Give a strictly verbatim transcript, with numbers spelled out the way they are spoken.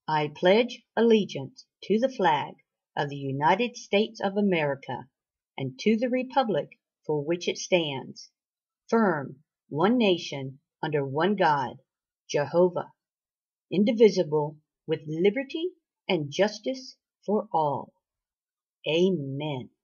I pledge allegiance to the flag of the United States of America and to the republic for which it stands, firm, one nation, under one God, Jehovah, indivisible, with liberty and justice for all. Amen.